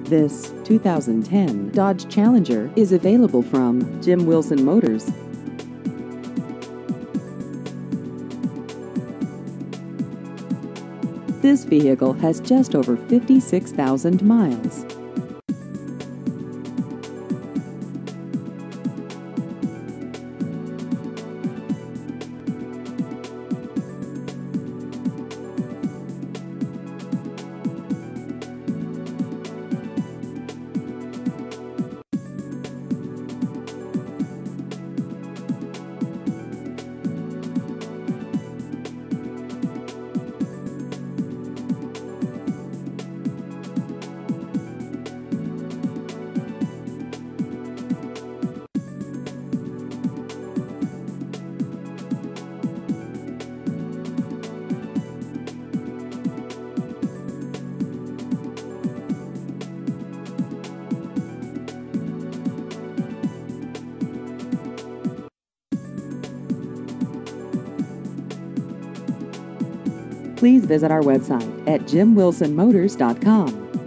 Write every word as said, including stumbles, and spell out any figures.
This two thousand ten Dodge Challenger is available from Jim Wilson Motors. This vehicle has just over fifty-six thousand miles. Please visit our website at jim wilson motors dot com.